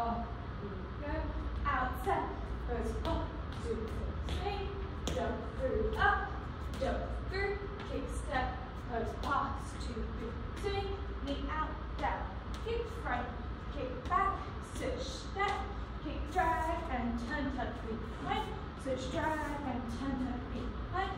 up, we go. Outside, goes up, two, swing, jump through, up, jump through, kick, step, goes past, two, swing, knee out, down, kick front, kick back, switch, step, kick, drag, and turn, tuck, behind, switch, drag, and turn, tuck, behind,